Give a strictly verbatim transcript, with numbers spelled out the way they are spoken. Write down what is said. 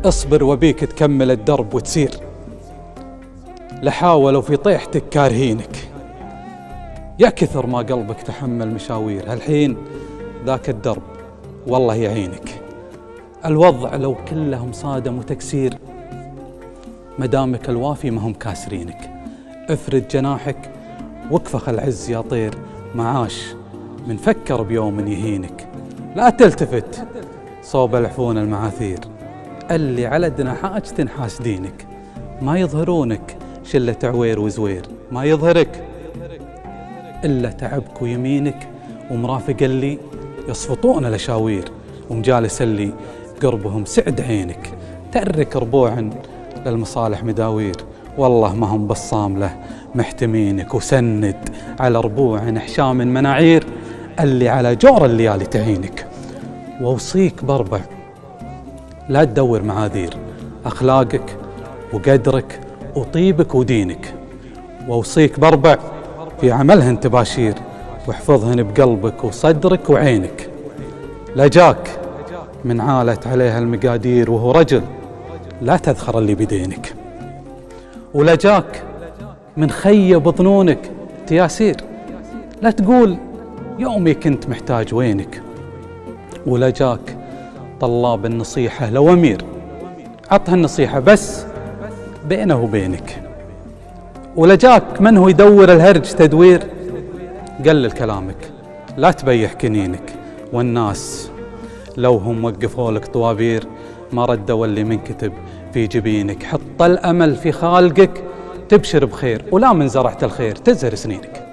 اصبر وبيك تكمل الدرب وتسير، لحاولوا في طيحتك كارهينك، يا كثر ما قلبك تحمل مشاوير، هالحين ذاك الدرب والله يعينك. الوضع لو كلهم صادم وتكسير، مدامك الوافي ما هم كاسرينك، افرد جناحك واكفخ العز يا طير، معاش من فكر بيوم يهينك. لا تلتفت صوب العفون المعاثير، اللي على جناحاتك حاسدينك، ما يظهرونك شلة عوير وزوير، ما يظهرك إلا تعبك ويمينك، ومرافق اللي يصفطون الأشاوير، ومجالس اللي قربهم سعد عينك. ترك ربوع للمصالح مداوير، والله ما هم بالصاملة محتمينك، وسند على ربوع حشام مناعير، اللي على جور الليالي تعينك. ووصيك بربع لا تدور معاذير، أخلاقك وقدرك وطيبك ودينك. ووصيك بربع في عملهن تباشير، واحفظهن بقلبك وصدرك وعينك. لجاك من عالت عليها المقادير وهو رجل، لا تذخر اللي بدينك. ولجاك من خيب ظنونك تياسير، لا تقول يومي كنت محتاج وينك. ولجاك طلاب النصيحة لو أمير، عطها النصيحة بس بينه وبينك. ولجاك من هو يدور الهرج تدوير، قلل كلامك لا تبيح كنينك. والناس لو هم وقفوا لك طوابير، ما ردوا اللي منكتب في جبينك. حط الأمل في خالقك تبشر بخير، ولا من زرعت الخير تزهر سنينك.